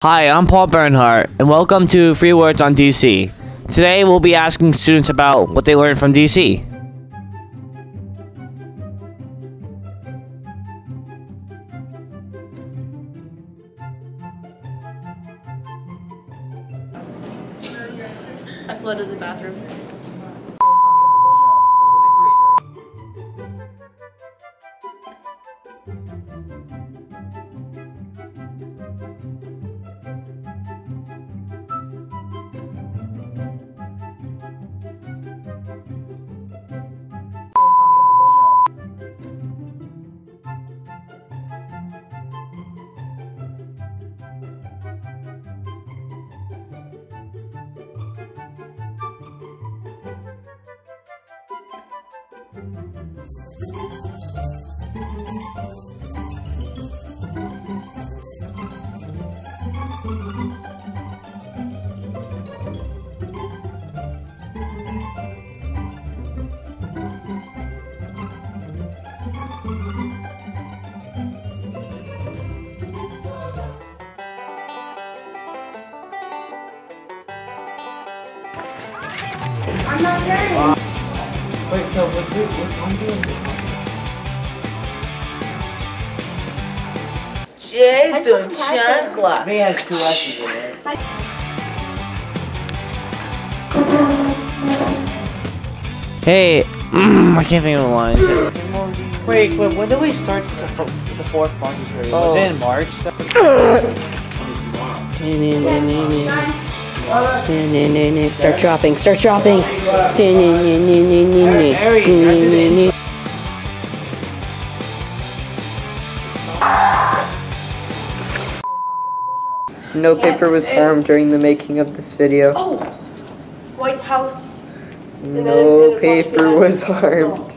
Hi, I'm Paul Bernhardt, and welcome to Free Words on DC. Today, we'll be asking students about what they learned from DC. I flooded the bathroom. I'm not done. Wait, so what's I'm doing? Jeito, chancla. They had 2 lessons in it. Hey, I can't think of the lines. Wait, when did we start the 4th market period? Was it in March? Start dropping, start dropping. No paper was harmed during the making of this video. Oh! White House. No paper was harmed.